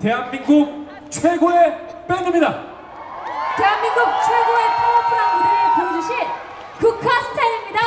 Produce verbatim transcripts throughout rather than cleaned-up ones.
대한민국 최고의 밴드입니다. 대한민국 최고의 파워풀한 무대를 보여주실 국카스타일입니다.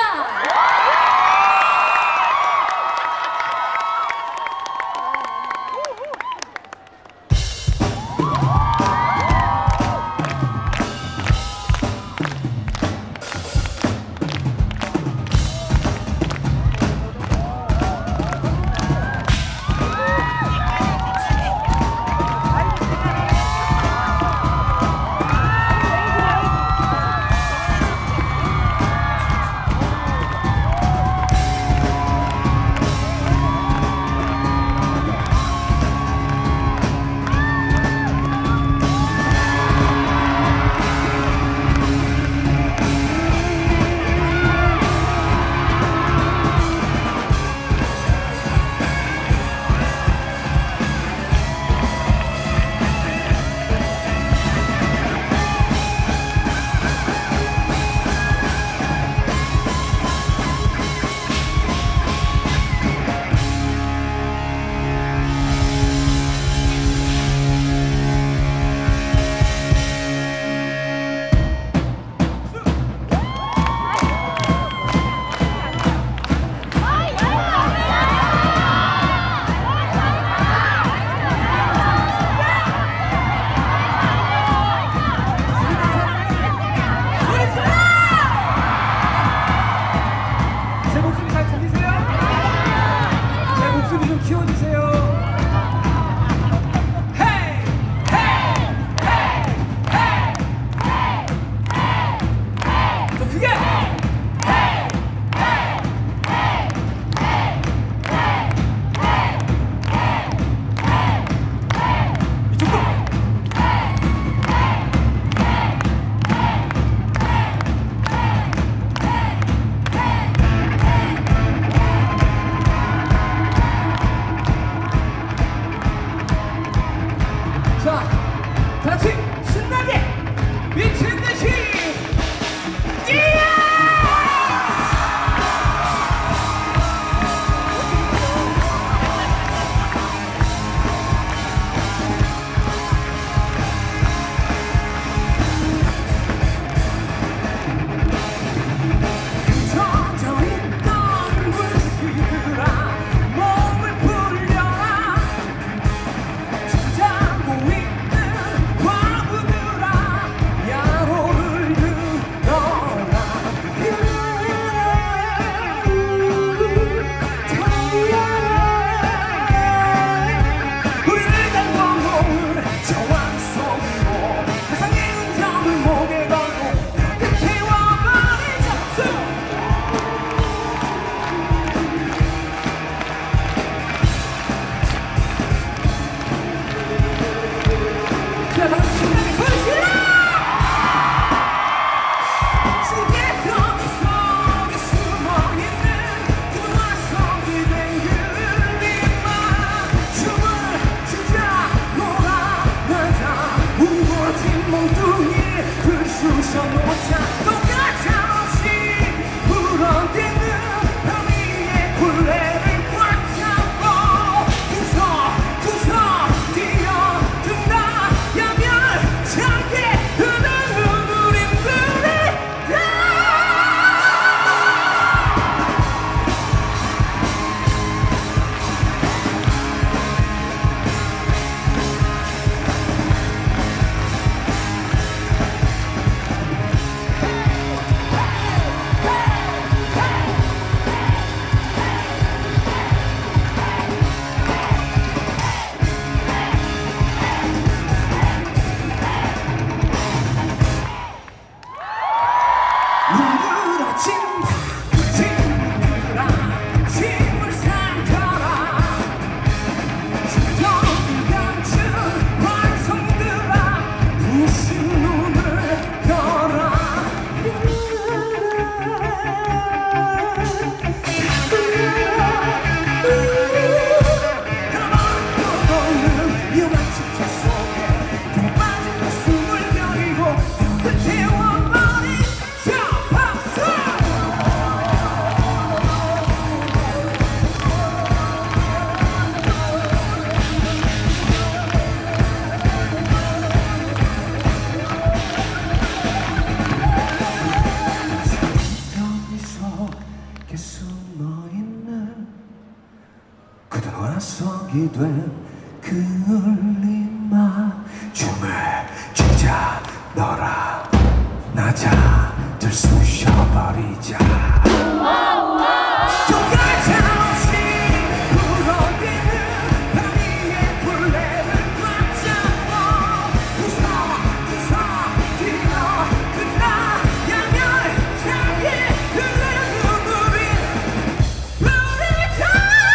네. 된 그 울림아 춤을 추자 너라 나자들 쑤셔버리자 조가장없이 불어대는 바위의 굴레를 맞잡고 웃어 웃어 뛰어 그나 양열 향해 흘러는 눈물이 부르다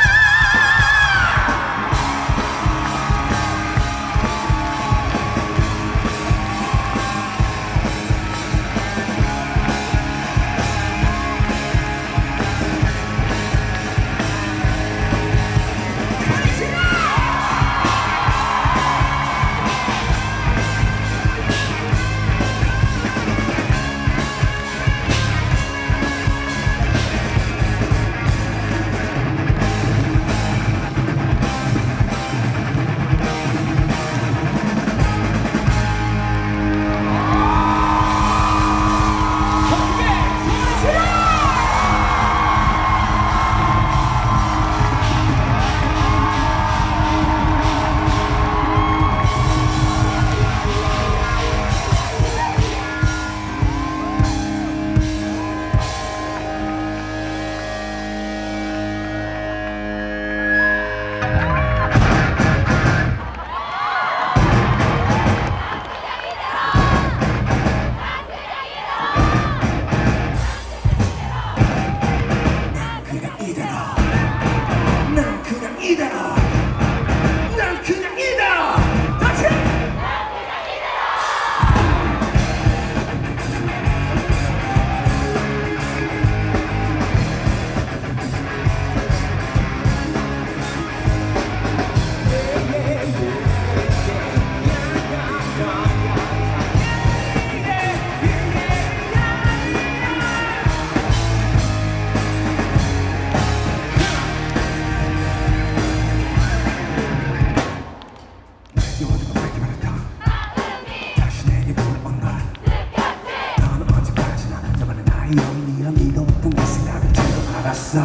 영리한 믿었던 그 생각을 들어 알았어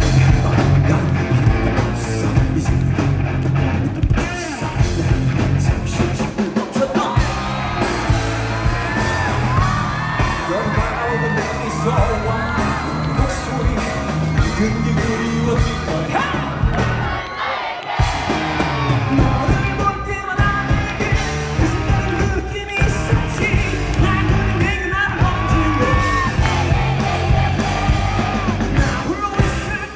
어딘가 필요가 없어 이제 나도 모르는 게 있어 나는 잠시 잠을 멈췄다 넌 바라보고 내 미소와 목소리 그게 그리워질 거야 너를 볼 때마다 내게 그 생각의 느낌이 있었지 나는 내게 나를 멈추네 나 홀로 있을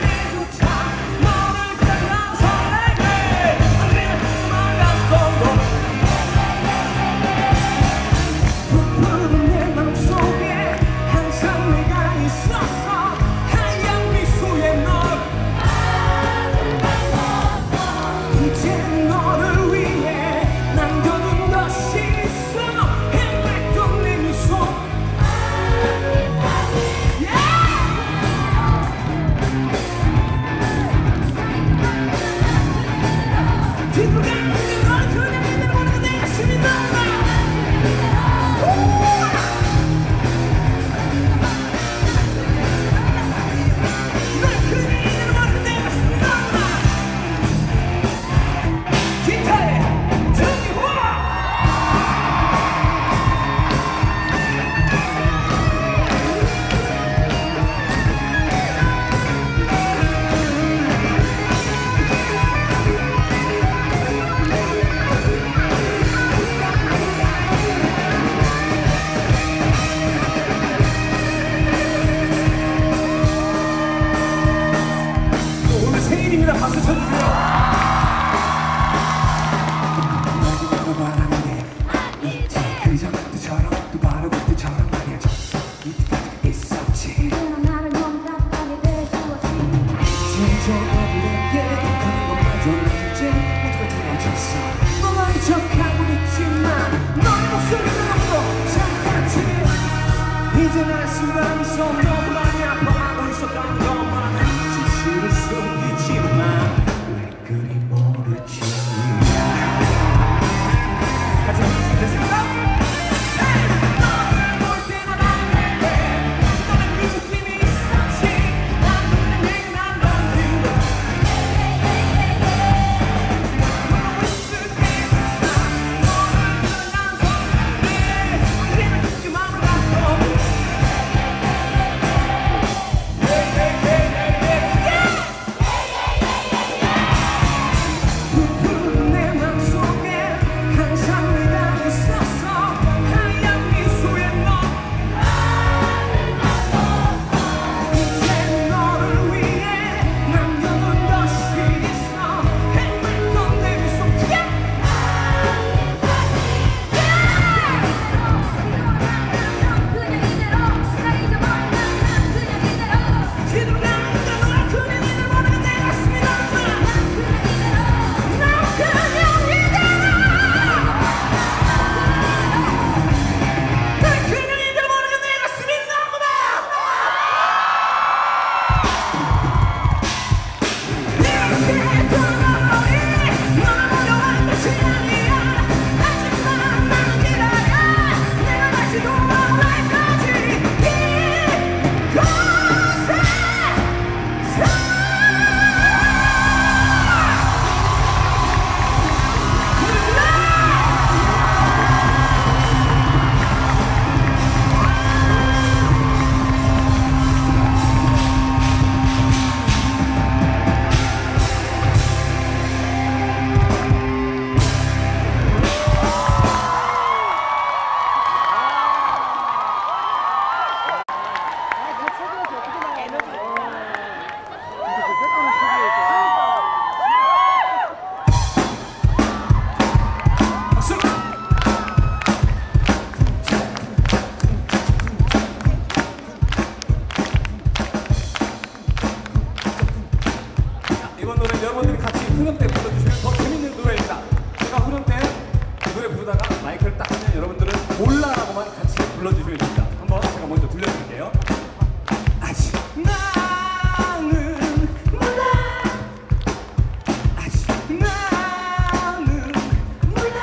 여기다가 마이크를 딱 하면 여러분들은 몰라라고만 같이 불러주시면 됩니다. 한번 제가 먼저 들려드릴게요. 아직 나는 몰라 아직 나는 몰라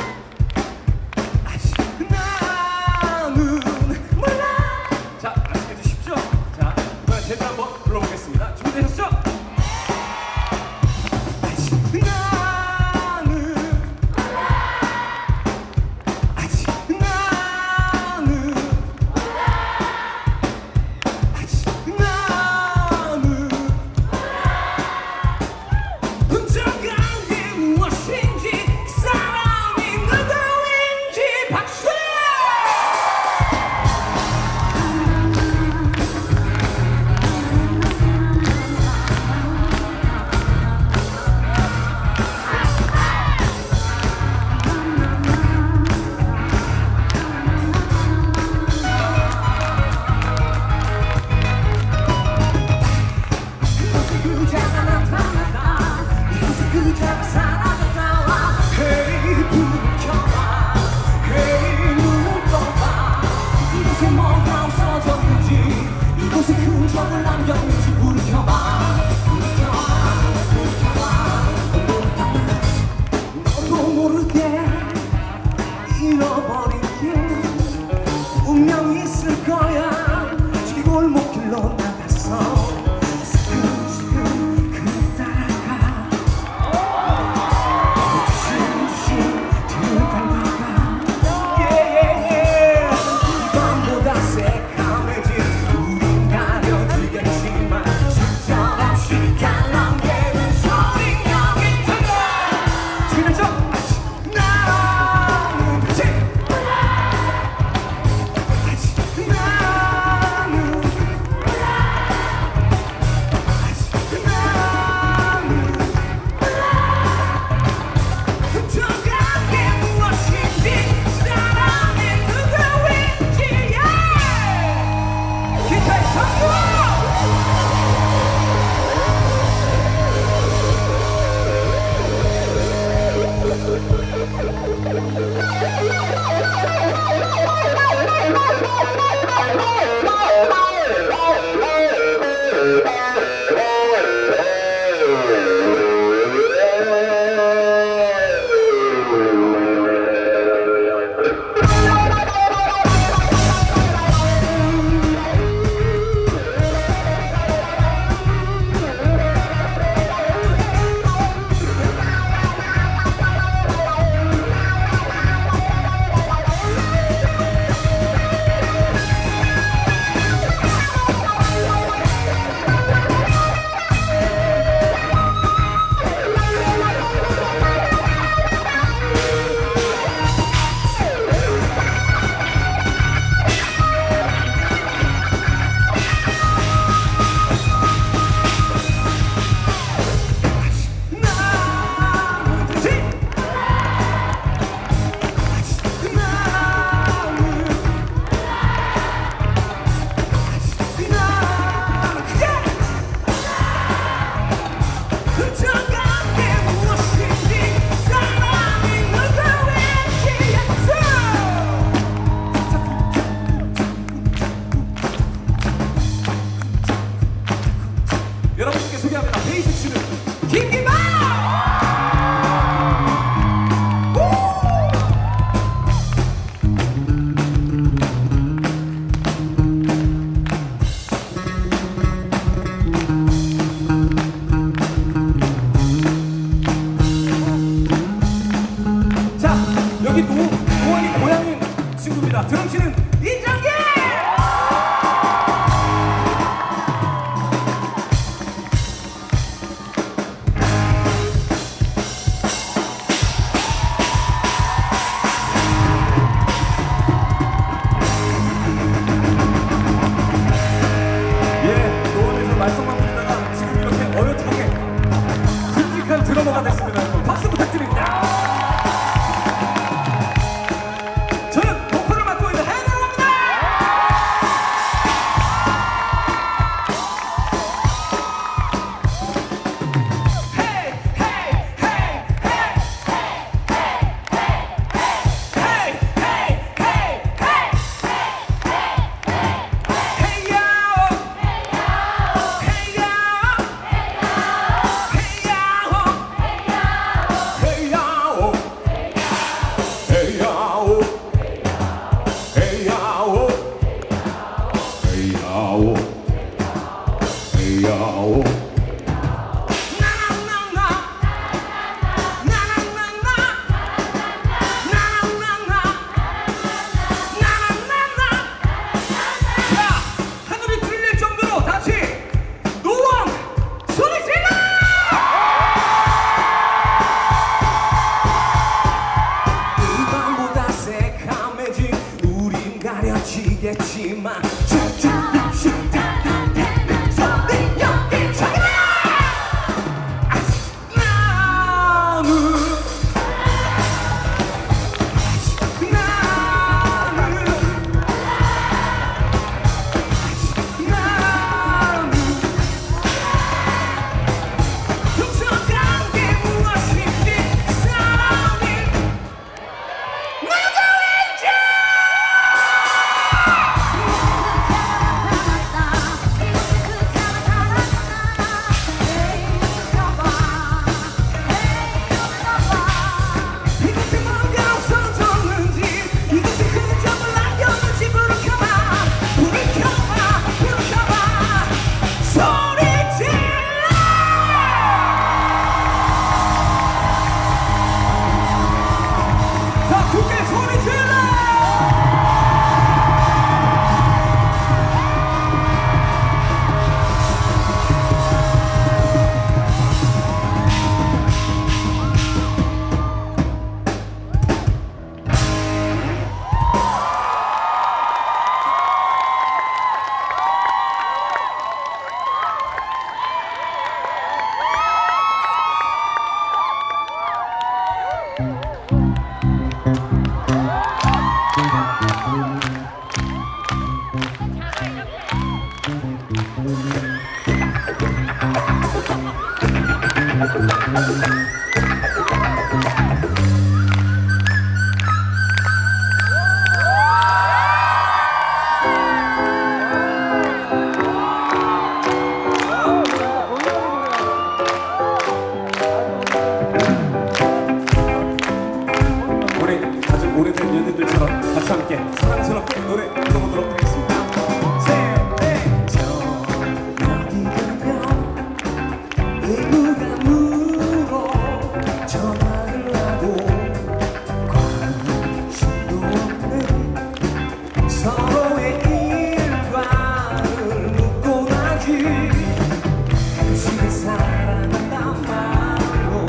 아직 나는 몰라 자, 아시겠죠? 쉽죠? 자, 이번엔 제대로 한번 불러보겠습니다. 준비되셨죠? 아직 나는 아직 나는 아직 나는 훔쳐간 게 무엇인지 사람이 누구인지 박수 이곳에 그자가 나타났다 이곳에 그자가 사라졌다 헤이 불을 켜봐 헤이 눈을 떠봐 이곳에 뭐가 없어졌는지 이곳에 흔적을 남겼는지 불을 켜봐 불을 켜봐 불을 켜봐 너도 모르게 잃어버린 길 운명이 있을 거야 뒷골목길로 나갔어 스근스근 그 따라가 조심조심 뒤를 밟아가 예예예 이 밤보다 새까매진 우린 가려지겠지만 속절없이 갈랑대는 소리 여기 간다 지금죠? 아직 나는 다시 아직 나는 아직 나는 훔쳐간 게 무엇인지 사람이 누구인지 기타의 성공! 나는 다시 아직 나는 아직 나는 크게 훔쳐간 게 무엇인지 사람이 누구인지 약속 여러분께 소개합니다. 베이스 치는 김기만 자, 여기 노, 노원이 고향인 친구입니다. 드럼 치는 이정기 예, 노원에서 말썽만 부리다가 지금 이렇게 어엿하게 듬직한 드러머가 됐습니다. 여러분 박수 부탁드립니다. 저는 보컬을 맡고 있는 해나입니다. 모르겠지만 소리 여기 저기다 나는 오래된 연인들처럼 같이 함께 사랑스럽게 노래 불러보도록 하겠습니다. 셋넷저 여기 가면 누가 물어 전화를 하고 관심도 없는 서로의 일과를 묻고 나지 당신을 사랑한단 말로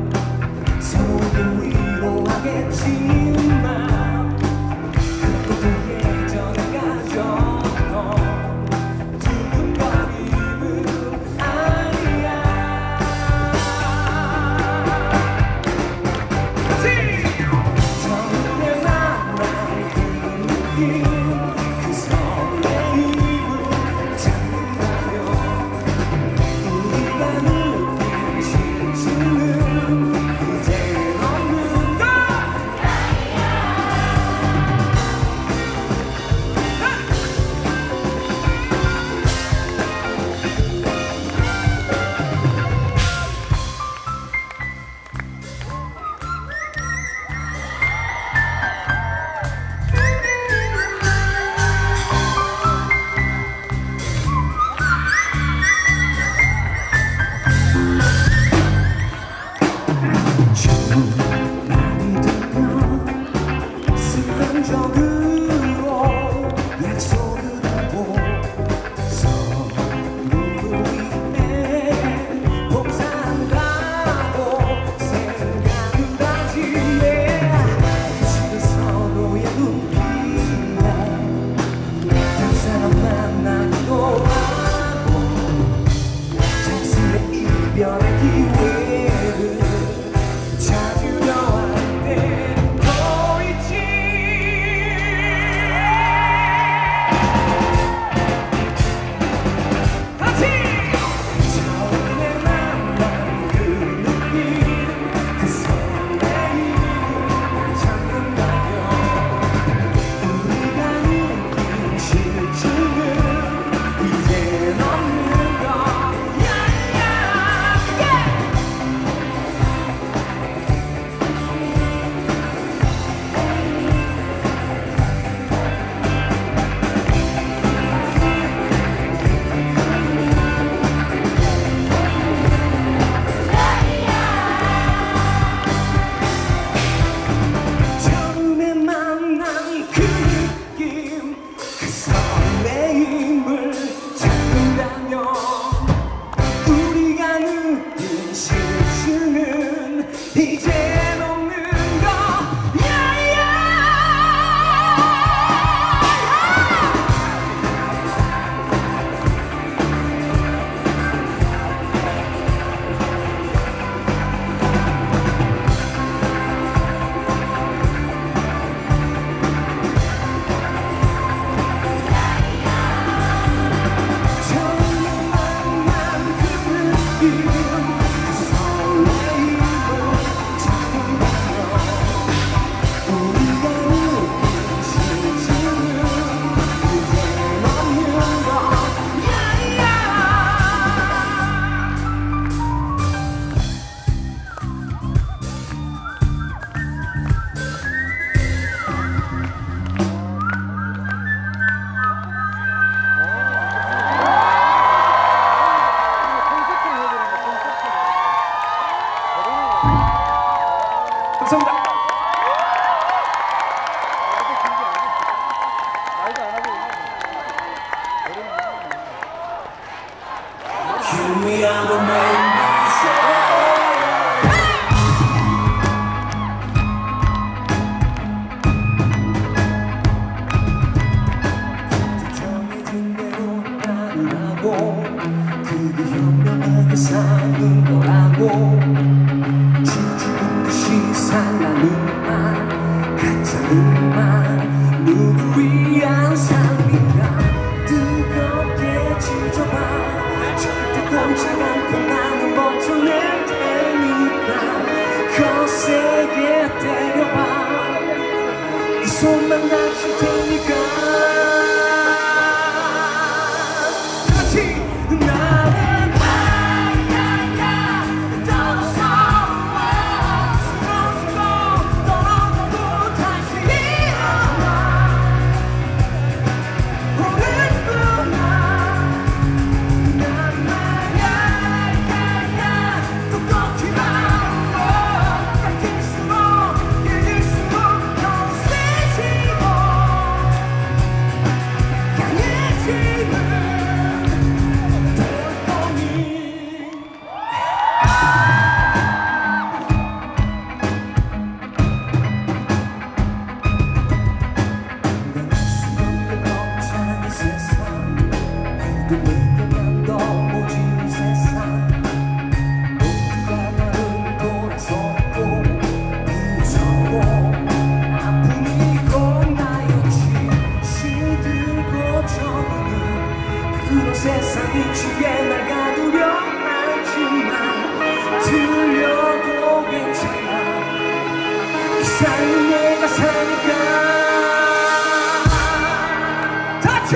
서로를 위로하겠지. 그 손만 다칠 테니까 같이 나는 떨어져 쓰러지고 떨어져도 다시 일어나 오랫동안 난 말야 똑똑히 말로 깎일수록 깨질수록 더 세지고 강해지는 세상이 지게 날 가두려 하지만 들려도 괜찮아 이 삶은 내가 사니까 터치!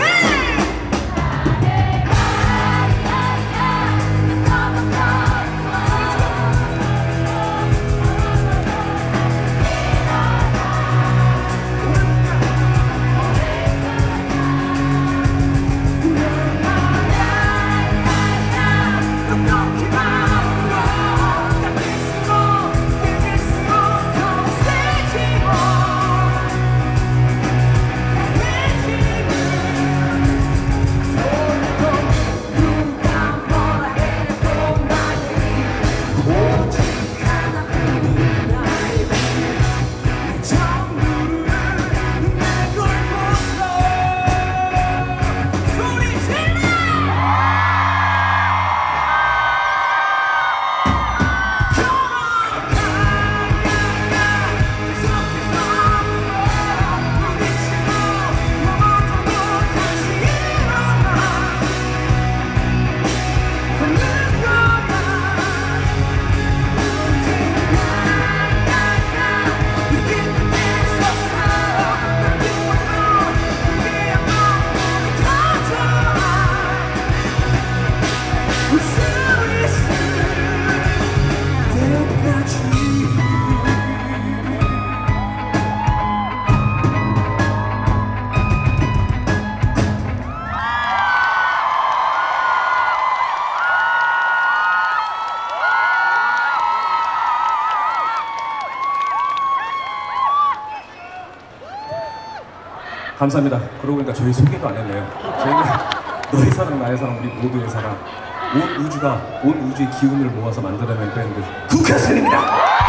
감사합니다. 그러고 보니까 저희 소개도 안 했네요. 저희는 너의 사랑 나의 사랑 우리 모두의 사랑 온 우주가 온 우주의 기운을 모아서 만들어낸 밴드 국카스입니다.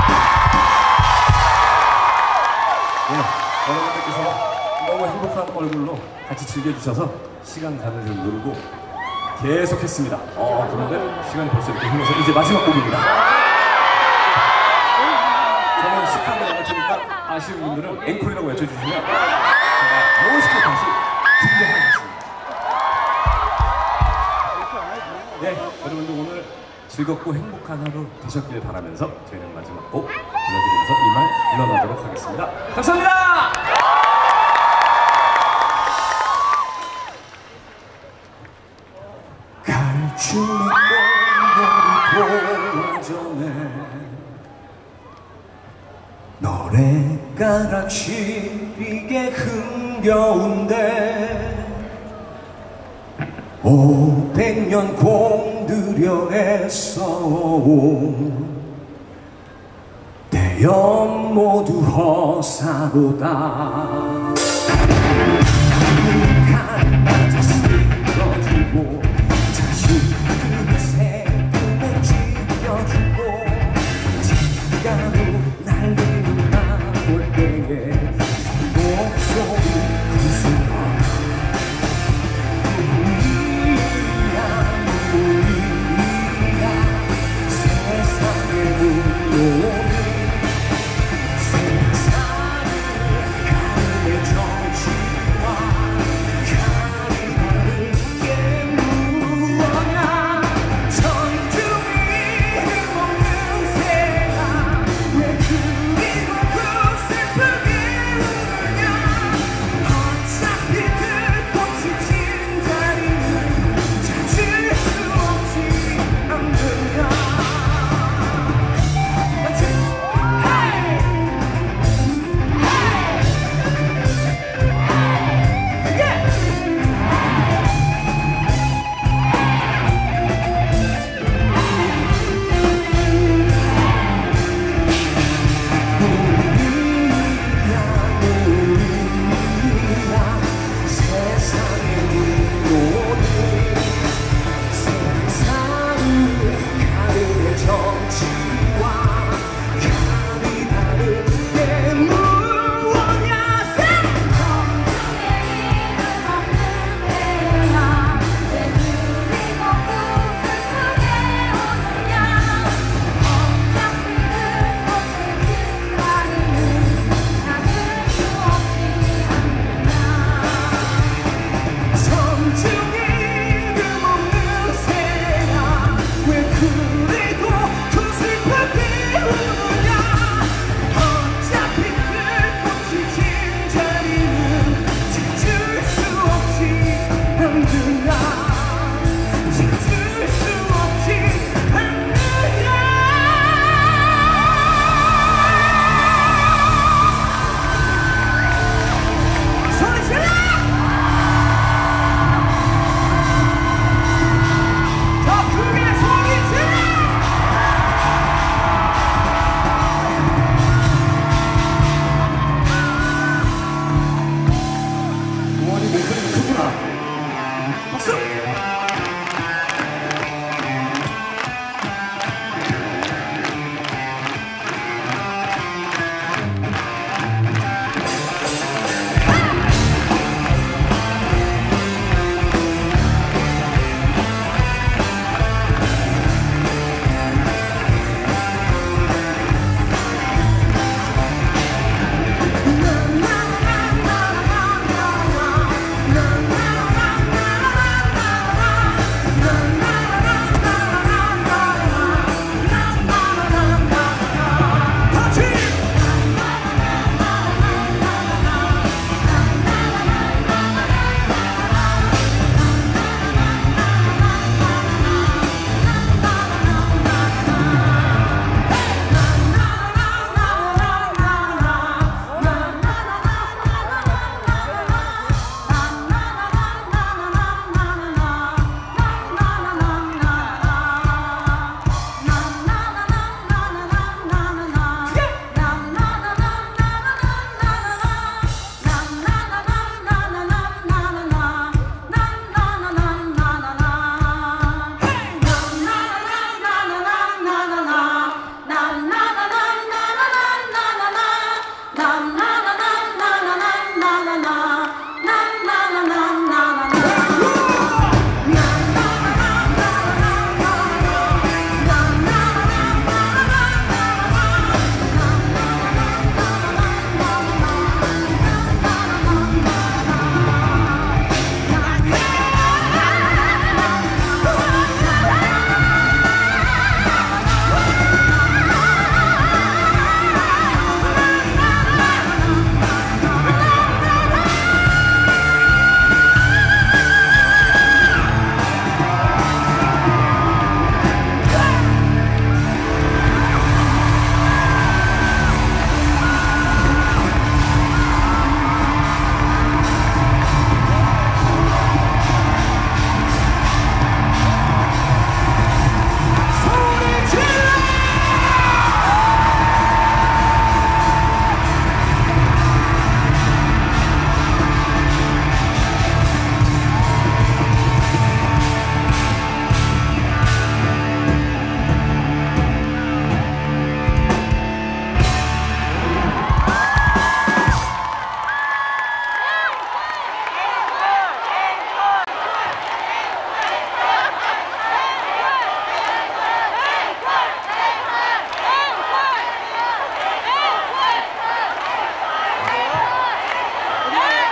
네, 여러분들께서 너무 행복한 얼굴로 같이 즐겨주셔서 시간 가는 줄 모르고 계속했습니다. 어, 그런데 시간이 벌써 이렇게 흘러서 이제 마지막 곡입니다. 저는 시간을 나갈 테니까 아쉬운 분들은 앵콜이라고 외쳐주시면 제가 멋있게 다시 준비하겠습니다. 네, 여러분들 오늘 즐겁고 행복한 하루 되셨길 바라면서 저희는 마지막 곡 들려드리면서 이만 물러나도록 하겠습니다. 감사합니다! 갈증이 꽁꽁이 도와전에 노래가락 시리게 흥겨운데 오백 년 공들여 애써온 대연 모두 허사로다 한마디 실어주고 자식들의 세금에 지켜주고 지가로 날리는 나올 때에 목소리 그 순간 우리야 우리야 세상의 운명이 세상을 가르쳐 정신없이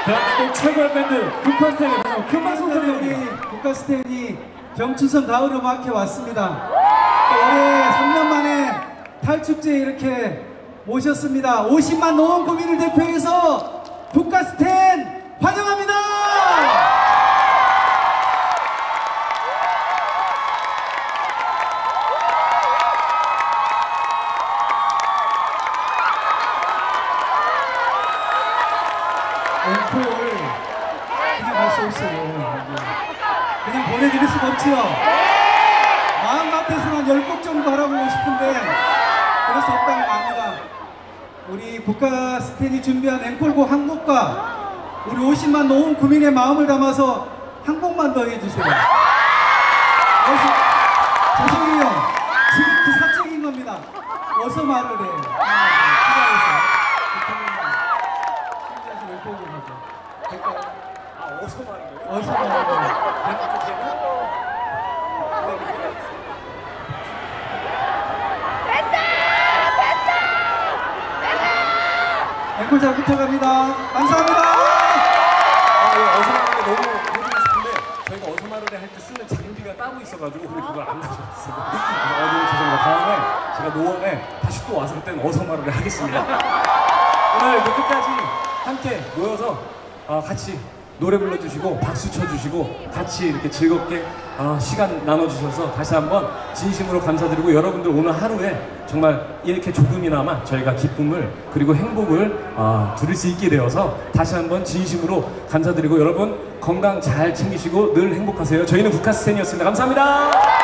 대한민국 최고의 밴드 국카스텐의 다시 한번 큰 박수 우리 부탁드립니다. 국가스텐이 경춘선 가을음악회 왔습니다. 올해 삼 년 만에 탈축제에 이렇게 모셨습니다. 오십만 노원 구민을 대표해서 국가스텐 환영합니다. 앵콜 그냥 갈 수 없어요. 그냥 보내드릴 수가 없지요. 마음 같아서는 한 열 곡 정도 하라고 싶은데 그럴 수 없다는 압니다. 우리 국가스텐이 준비한 앵콜곡 한 곡과 우리 오십만 노원 구민의 마음을 담아서 한 곡만 더 해주세요. 어서, 조성이 형, 지금 그 사적인 겁니다. 어서 말을 해. 필요해서. 준비하신 앵콜곡 하죠. 될까요? 아, 어서 말해요? 어서 말을 해. 앵콜 잘 부탁합니다. 감사합니다. 아, 예, 어서 말을 너무 해주고 싶은데 저희가 어서 말을 할 때 쓰는 장비가 따로 있어가지고 근데 그걸 안 가져왔어요. 아, 너무 죄송합니다. 다음에 제가 노원에 다시 또 와서 그때는 어서 말을 하겠습니다. 오늘 이렇게 끝까지 함께 모여서 아, 같이 노래 불러주시고 박수 쳐주시고 같이 이렇게 즐겁게 아, 시간 나눠주셔서 다시 한번 진심으로 감사드리고 여러분들 오늘 하루에 정말 이렇게 조금이나마 저희가 기쁨을 그리고 행복을 아, 누릴 수 있게 되어서 다시 한번 진심으로 감사드리고 여러분 건강 잘 챙기시고 늘 행복하세요. 저희는 국카스텐이었습니다. 감사합니다.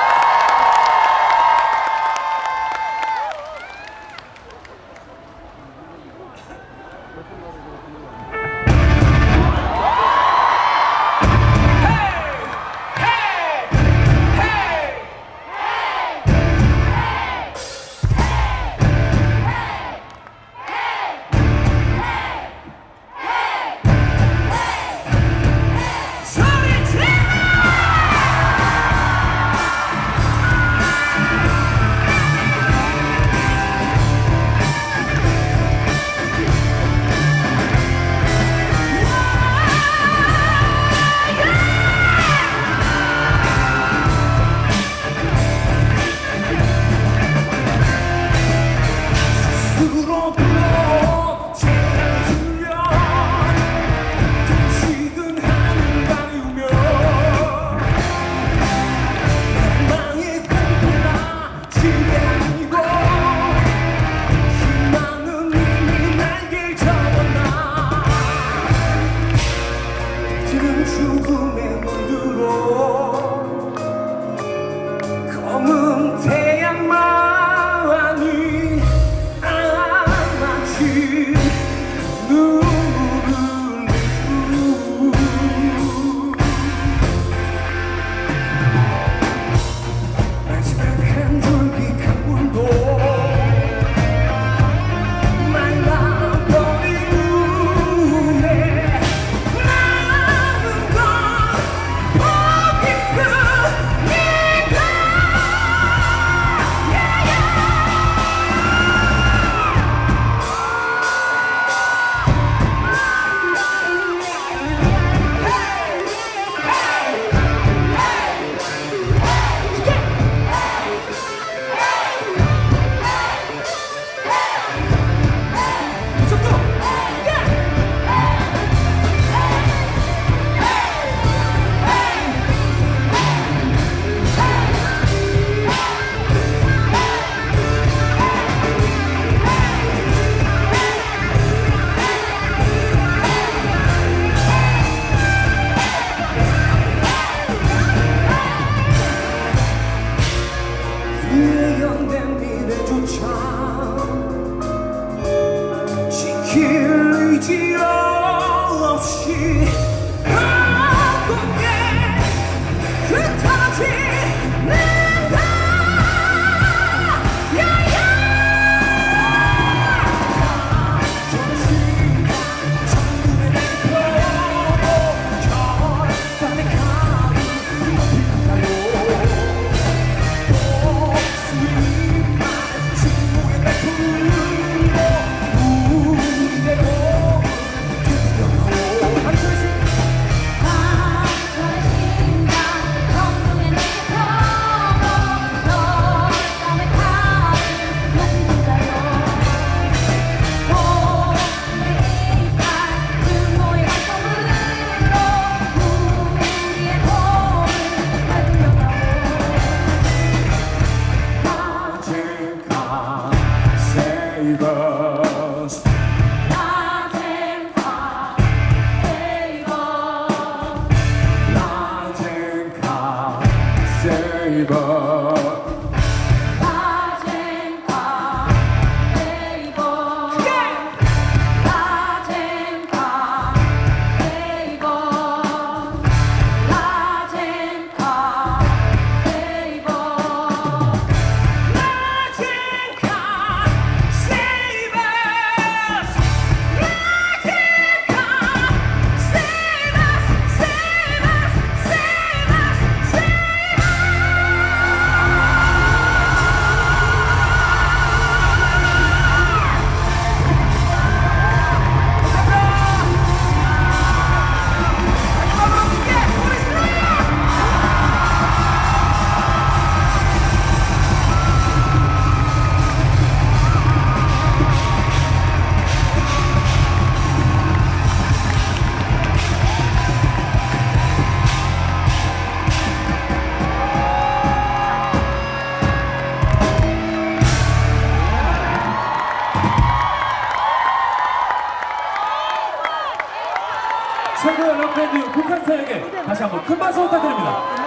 최고의 락밴드 국카스타에게 다시 한번 큰 박수 부탁드립니다.